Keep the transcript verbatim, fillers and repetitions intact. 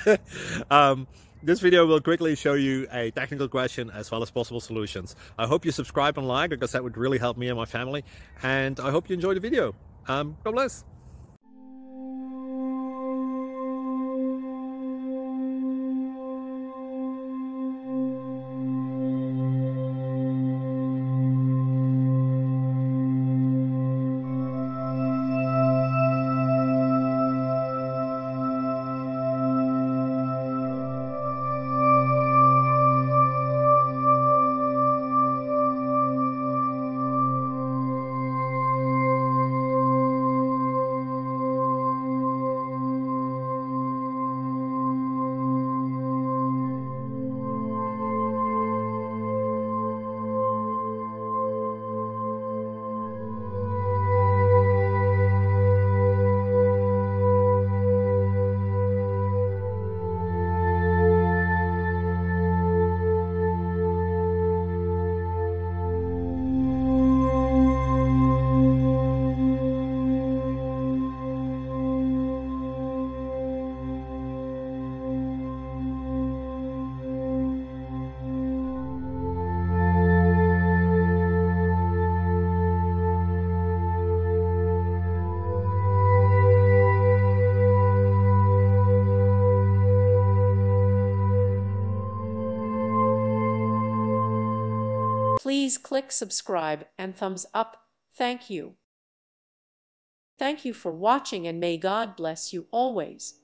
um, this video will quickly show you a technical question as well as possible solutions. I hope you subscribe and like, because that would really help me and my family. And I hope you enjoy the video. Um, God bless. Please click subscribe and thumbs up. Thank you. Thank you for watching, and may God bless you always.